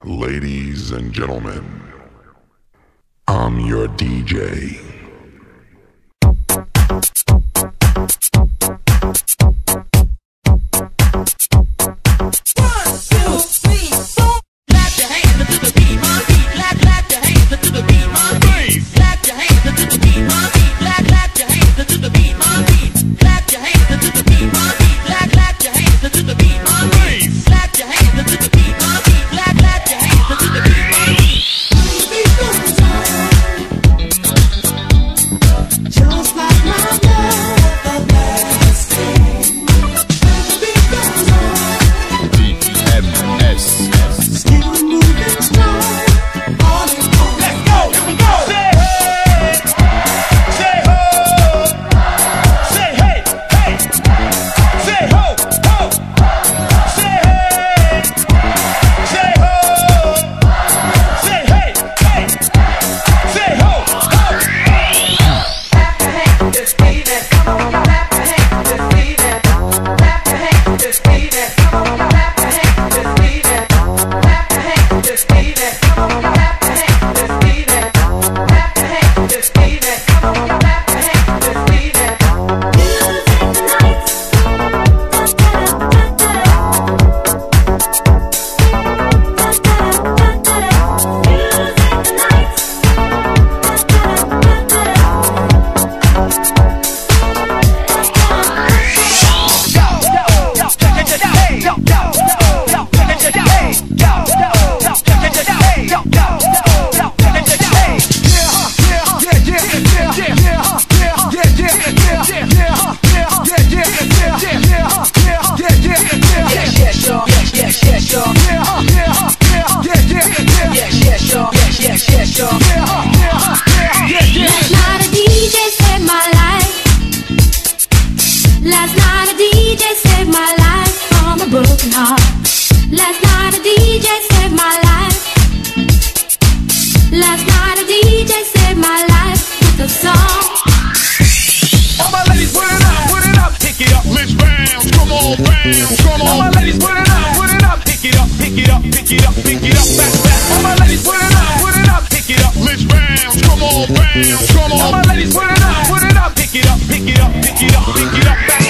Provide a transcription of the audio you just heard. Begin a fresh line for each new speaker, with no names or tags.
Ladies and gentlemen, I'm your DJ.
Come on, my ladies, put it up, pick it up, pick it up, pick it up, pick it up, back, back. All my ladies, put it up, pick it up, let's bounce. Come on, bounce, come on. All my ladies, put it up, pick it up, pick it up, pick it up, pick it up, back.